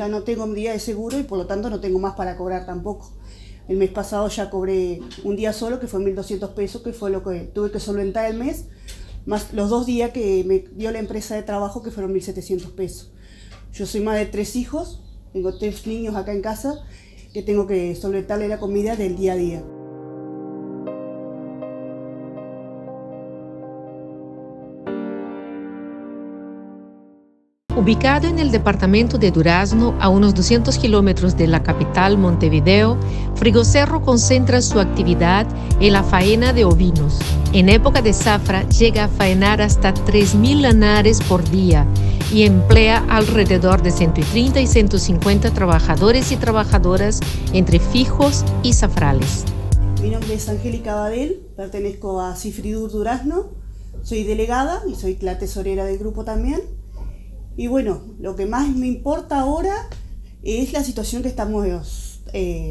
ya no tengo un día de seguro y por lo tanto no tengo más para cobrar tampoco. El mes pasado ya cobré un día solo, que fue 1.200 pesos, que fue lo que tuve que solventar el mes, más los 2 días que me dio la empresa de trabajo, que fueron 1.700 pesos. Yo soy madre de 3 hijos, tengo 3 niños acá en casa, que tengo que solventarle la comida del día a día. Ubicado en el departamento de Durazno, a unos 200 kilómetros de la capital Montevideo, Frigocerro concentra su actividad en la faena de ovinos. En época de zafra llega a faenar hasta 3.000 lanares por día y emplea alrededor de 130 y 150 trabajadores y trabajadoras entre fijos y zafrales. Mi nombre es Angélica Badel, pertenezco a Cifridur Durazno, soy delegada y soy la tesorera del grupo también. Y bueno, lo que más me importa ahora es la situación que estamos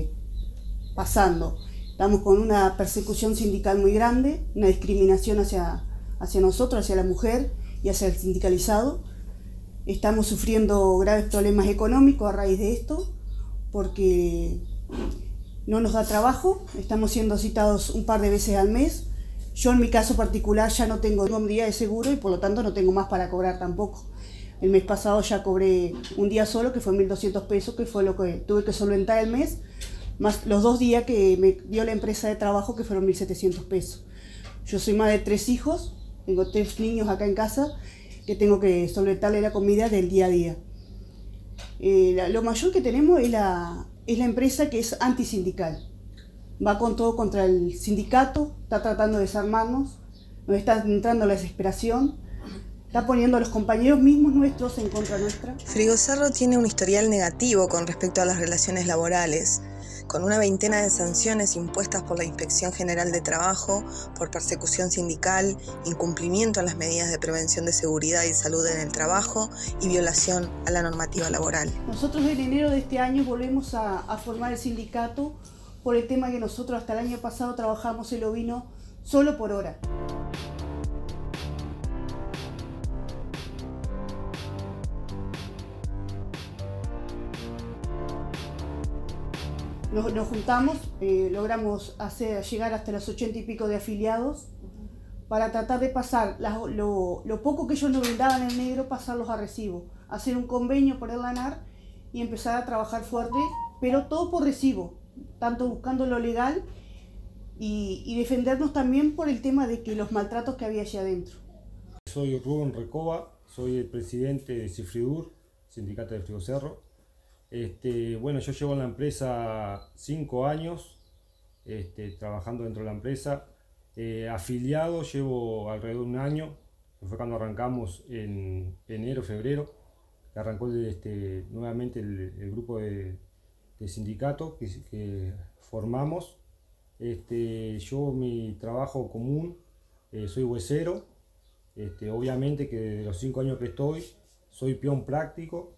pasando. Estamos con una persecución sindical muy grande, una discriminación hacia nosotros, hacia la mujer y hacia el sindicalizado. Estamos sufriendo graves problemas económicos a raíz de esto, porque no nos da trabajo, estamos siendo citados un par de veces al mes. Yo en mi caso particular ya no tengo un día de seguro y por lo tanto no tengo más para cobrar tampoco. El mes pasado ya cobré un día solo, que fue 1.200 pesos, que fue lo que tuve que solventar el mes, más los 2 días que me dio la empresa de trabajo, que fueron 1.700 pesos. Yo soy madre de 3 hijos, tengo 3 niños acá en casa, que tengo que solventarle la comida del día a día. Lo mayor que tenemos es la empresa, que es antisindical. Va con todo contra el sindicato, está tratando de desarmarnos, nos está entrando la desesperación. Está poniendo a los compañeros mismos nuestros en contra nuestra. Frigocerro tiene un historial negativo con respecto a las relaciones laborales, con una veintena de sanciones impuestas por la Inspección General de Trabajo por persecución sindical, incumplimiento a las medidas de prevención de seguridad y salud en el trabajo y violación a la normativa laboral. Nosotros en enero de este año volvemos a formar el sindicato por el tema que nosotros hasta el año pasado trabajamos el ovino solo por hora. Nos juntamos, logramos llegar hasta los 80 y pico de afiliados para tratar de pasar lo poco que ellos nos brindaban en negro, pasarlos a recibo, hacer un convenio por el lanar y empezar a trabajar fuerte, pero todo por recibo, tanto buscando lo legal y defendernos también por el tema de que los maltratos que había allá adentro. Soy Rubén Recoba, soy el presidente de Cifridur, sindicato de Frigocerro. Bueno, yo llevo en la empresa 5 años trabajando dentro de la empresa. Afiliado llevo alrededor de un año, que fue cuando arrancamos en enero, febrero, que arrancó nuevamente el grupo de sindicato que formamos. Yo mi trabajo común, soy huesero. Obviamente que de los 5 años que estoy, soy peón práctico.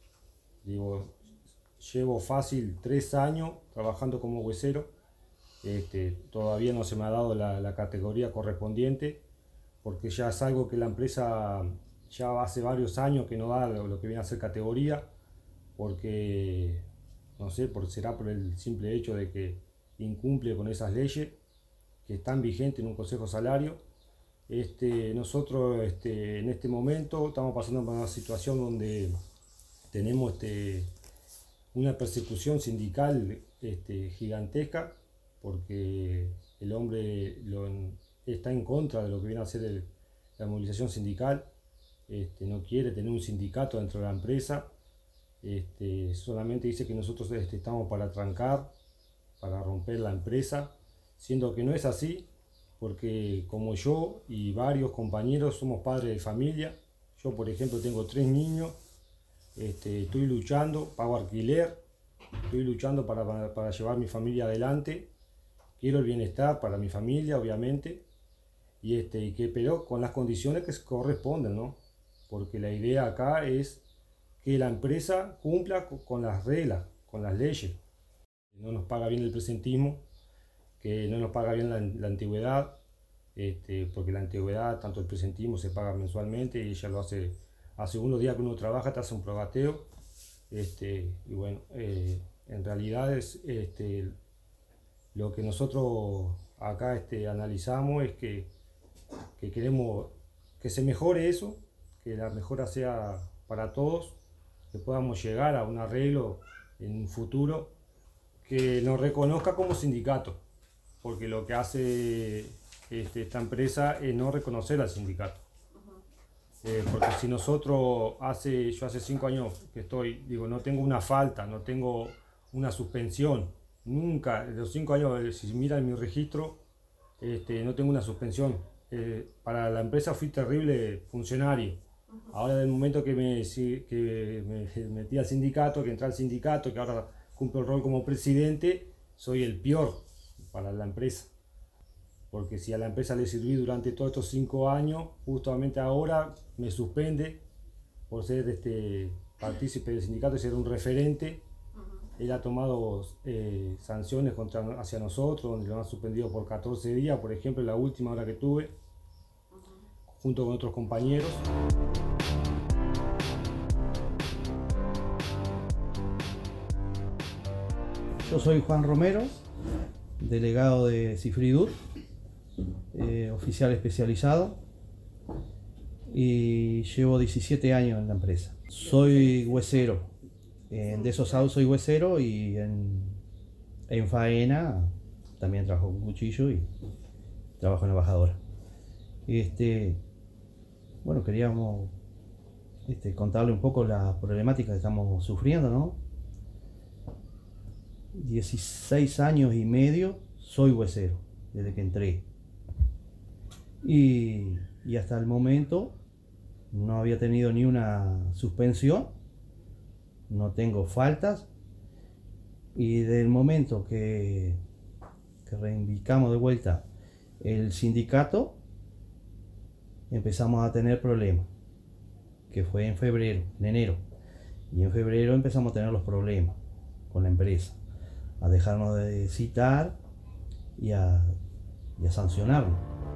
Llevo fácil 3 años trabajando como huesero. Todavía no se me ha dado la categoría correspondiente, porque ya es algo que la empresa ya hace varios años que no da lo que viene a ser categoría, porque no sé, será por el simple hecho de que incumple con esas leyes que están vigentes en un consejo salario. Nosotros en este momento estamos pasando por una situación donde tenemos una persecución sindical gigantesca, porque el hombre está en contra de lo que viene a ser la movilización sindical. No quiere tener un sindicato dentro de la empresa. Solamente dice que nosotros estamos para trancar, para romper la empresa, siendo que no es así, porque como yo y varios compañeros somos padres de familia. Yo, por ejemplo, tengo 3 niños. Estoy luchando, pago alquiler, estoy luchando para llevar mi familia adelante. Quiero el bienestar para mi familia, obviamente, pero con las condiciones que corresponden, ¿no? Porque la idea acá es que la empresa cumpla con las reglas, con las leyes. No nos paga bien el presentismo, que no nos paga bien la antigüedad, porque la antigüedad, tanto el presentismo se paga mensualmente y ella lo hace. Hace unos días que uno trabaja, te hace un probateo, Y bueno, en realidad es lo que nosotros acá analizamos es que queremos que se mejore eso, que la mejora sea para todos, que podamos llegar a un arreglo en un futuro, que nos reconozca como sindicato, porque lo que hace esta empresa es no reconocer al sindicato. Porque si nosotros yo hace 5 años que estoy, no tengo una falta, no tengo una suspensión, nunca, en los 5 años, si miran mi registro, no tengo una suspensión. Para la empresa fui terrible funcionario. Ahora, del momento que me metí al sindicato, que entré al sindicato, que ahora cumplo el rol como presidente, soy el peor para la empresa. Porque si a la empresa le sirví durante todos estos 5 años, justamente ahora me suspende por ser partícipe del sindicato y ser un referente. Él ha tomado sanciones hacia nosotros, donde lo han suspendido por 14 días, por ejemplo, la última hora que tuve, junto con otros compañeros. Yo soy Juan Romero, delegado de Cifridud, oficial especializado, y llevo 17 años en la empresa. Soy huesero, en desosado soy huesero, y en faena también trabajo con cuchillo y trabajo en la bajadora. Bueno, queríamos contarle un poco la problemática que estamos sufriendo, ¿no? 16 años y medio soy huesero, desde que entré. Y hasta el momento no había tenido ni una suspensión, no tengo faltas, y del momento que reivindicamos de vuelta el sindicato, empezamos a tener problemas, que fue en febrero, en enero, y en febrero empezamos a tener los problemas con la empresa, a dejarnos de citar y a sancionarnos.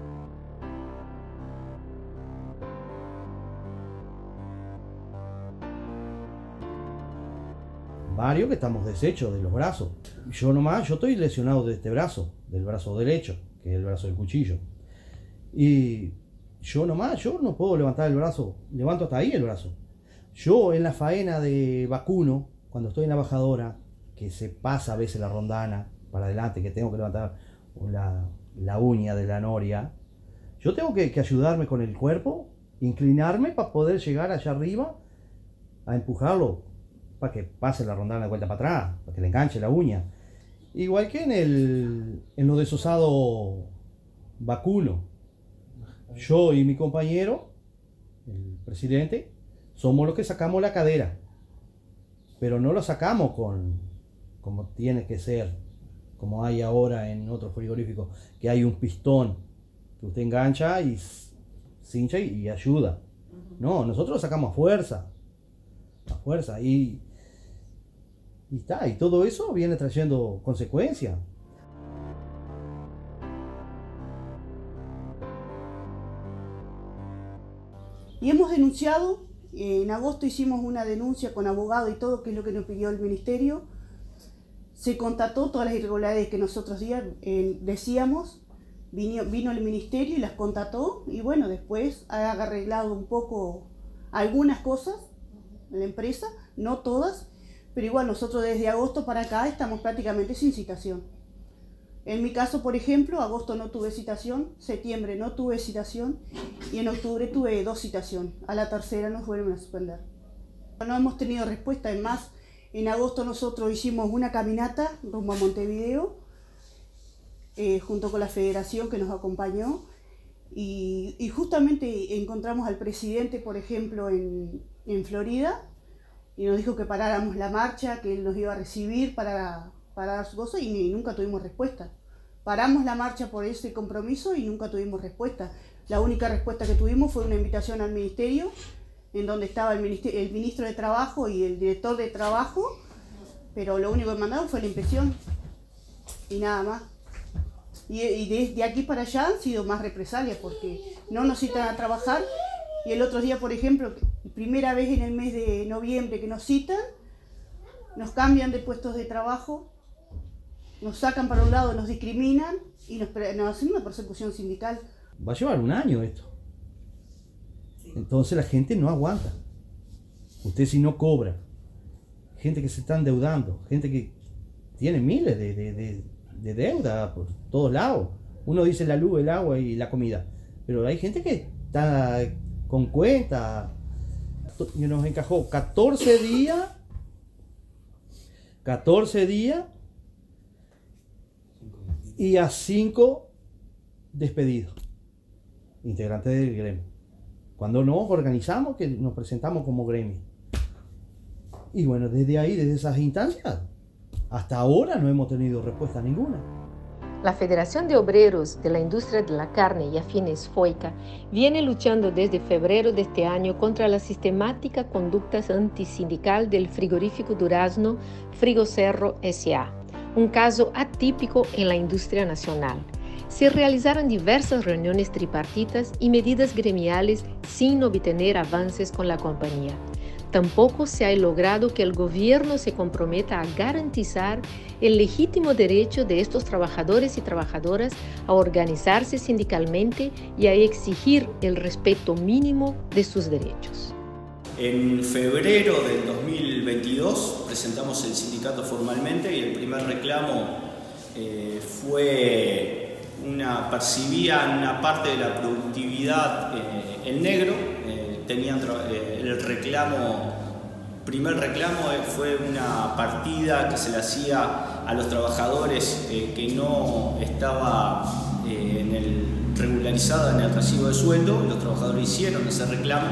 Varios que estamos deshechos de los brazos. Yo estoy lesionado de este brazo, del brazo derecho, que es el brazo del cuchillo. Y yo no puedo levantar el brazo, levanto hasta ahí el brazo. Yo en la faena de vacuno, cuando estoy en la bajadora, que se pasa a veces la rondana para adelante, que tengo que levantar la uña de la noria, yo tengo que ayudarme con el cuerpo, inclinarme para poder llegar allá arriba a empujarlo, para que pase la rondana de vuelta para atrás, para que le enganche la uña. Igual que en lo desosado vacuno, yo y mi compañero, el presidente, somos los que sacamos la cadera, pero no lo sacamos como tiene que ser, como hay ahora en otros frigoríficos, que hay un pistón que usted engancha y cincha y ayuda. No, nosotros lo sacamos a fuerza, y todo eso viene trayendo consecuencias. Y hemos denunciado, en agosto hicimos una denuncia con abogado y todo, que es lo que nos pidió el ministerio. Se constató todas las irregularidades que nosotros decíamos, vino el ministerio y las constató, y bueno, después ha arreglado un poco algunas cosas en la empresa, no todas, pero igual nosotros desde agosto para acá estamos prácticamente sin citación. En mi caso, por ejemplo, agosto no tuve citación, septiembre no tuve citación y en octubre tuve 2 citaciones. A la tercera nos vuelven a suspender. No hemos tenido respuesta, es más, en agosto nosotros hicimos una caminata rumbo a Montevideo, junto con la federación que nos acompañó, y justamente encontramos al presidente, por ejemplo, en Florida, y nos dijo que paráramos la marcha, que él nos iba a recibir para dar su cosa, y nunca tuvimos respuesta. Paramos la marcha por ese compromiso y nunca tuvimos respuesta. La única respuesta que tuvimos fue una invitación al ministerio, en donde estaba el ministro de Trabajo y el director de Trabajo, pero lo único que mandaron fue la impresión y nada más. Y desde aquí para allá han sido más represalias, porque no nos citan a trabajar, y el otro día, por ejemplo, primera vez en el mes de noviembre que nos citan, nos cambian de puestos de trabajo, nos sacan para un lado, nos discriminan y nos hacen una persecución sindical. Va a llevar un año esto. Entonces la gente no aguanta. Usted si no cobra, gente que se está endeudando, gente que tiene miles de deuda por todos lados. Uno dice la luz, el agua y la comida, pero hay gente que está con cuenta. Y nos encajó 14 días y a 5 despedidos, integrantes del gremio. Cuando nos organizamos, que nos presentamos como gremio. Y bueno, desde ahí, desde esas instancias, hasta ahora no hemos tenido respuesta ninguna. La Federación de Obreros de la Industria de la Carne y Afines FOICA viene luchando desde febrero de este año contra la sistemática conducta antisindical del frigorífico Durazno Frigocerro S.A., un caso atípico en la industria nacional. Se realizaron diversas reuniones tripartitas y medidas gremiales sin obtener avances con la compañía. Tampoco se ha logrado que el gobierno se comprometa a garantizar el legítimo derecho de estos trabajadores y trabajadoras a organizarse sindicalmente y a exigir el respeto mínimo de sus derechos. En febrero del 2022 presentamos el sindicato formalmente y el primer reclamo fue percibían una parte de la productividad en negro. Tenían el primer reclamo fue una partida que se le hacía a los trabajadores que no estaba regularizada en el recibo de sueldo. Los trabajadores hicieron ese reclamo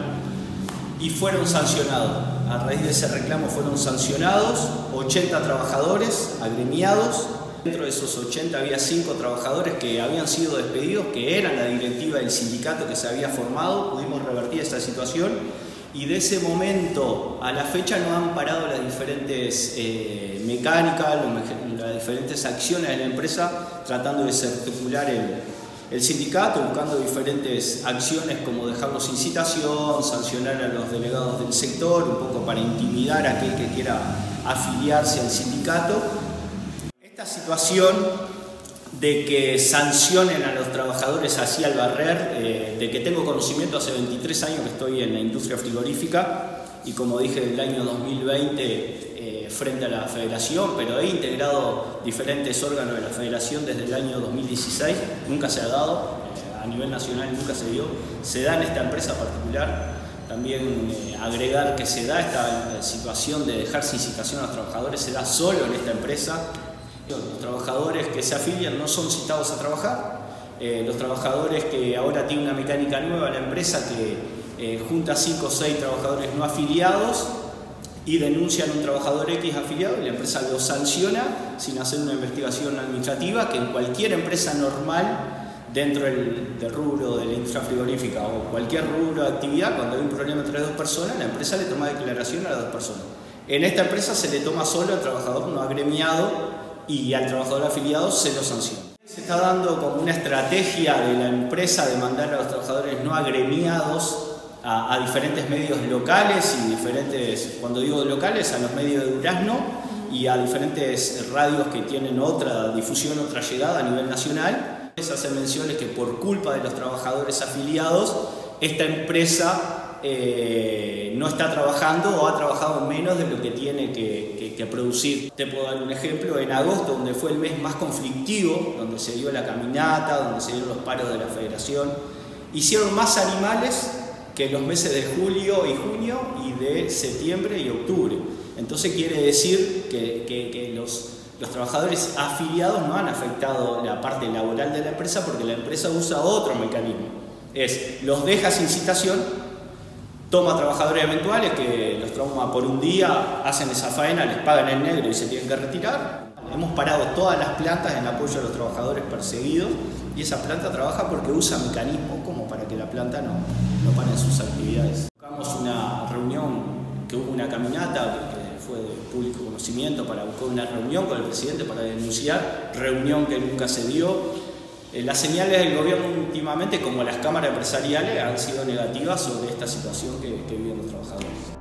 y fueron sancionados. A raíz de ese reclamo fueron sancionados 80 trabajadores agremiados. Dentro de esos 80 había 5 trabajadores que habían sido despedidos, que eran la directiva del sindicato que se había formado. Pudimos revertir esa situación y de ese momento a la fecha no han parado las diferentes mecánicas, las diferentes acciones de la empresa tratando de desarticular el sindicato, buscando diferentes acciones como dejarlo sin citación, sancionar a los delegados del sector, un poco para intimidar a aquel que quiera afiliarse al sindicato. Esta situación de que sancionen a los trabajadores así al barrer, de que tengo conocimiento hace 23 años que estoy en la industria frigorífica y como dije del año 2020 frente a la federación, pero he integrado diferentes órganos de la federación desde el año 2016, nunca se ha dado, a nivel nacional nunca se dio, se da en esta empresa particular. También agregar que se da esta situación de dejar sin citación a los trabajadores, se da solo en esta empresa. Los trabajadores que se afilian no son citados a trabajar. Los trabajadores que ahora tienen una mecánica nueva, la empresa que junta 5 o 6 trabajadores no afiliados y denuncian a un trabajador X afiliado y la empresa lo sanciona sin hacer una investigación administrativa que en cualquier empresa normal dentro del rubro de la industria frigorífica o cualquier rubro de actividad, cuando hay un problema entre 2 personas, la empresa le toma declaración a las 2 personas. En esta empresa se le toma solo al trabajador no agremiado y al trabajador afiliado se lo sanciona. Se está dando como una estrategia de la empresa de mandar a los trabajadores no agremiados a diferentes medios locales y diferentes, cuando digo locales, a los medios de Durazno y a diferentes radios que tienen otra difusión, otra llegada a nivel nacional. Se hace menciones que por culpa de los trabajadores afiliados, esta empresa no está trabajando o ha trabajado menos de lo que tiene que producir. Te puedo dar un ejemplo, en agosto, donde fue el mes más conflictivo, donde se dio la caminata, donde se dieron los paros de la federación, hicieron más animales que los meses de julio y junio y de septiembre y octubre. Entonces quiere decir que los trabajadores afiliados no han afectado la parte laboral de la empresa porque la empresa usa otro mecanismo. Los deja sin citación, toma trabajadores eventuales que los toma por un día, hacen esa faena, les pagan en negro y se tienen que retirar. Hemos parado todas las plantas en apoyo a los trabajadores perseguidos y esa planta trabaja porque usa mecanismos como para que la planta no pare sus actividades. Buscamos una reunión, que hubo una caminata que fue de público conocimiento para buscar una reunión con el presidente para denunciar, reunión que nunca se dio. Las señales del gobierno últimamente, como las cámaras empresariales, han sido negativas sobre esta situación que viven los trabajadores.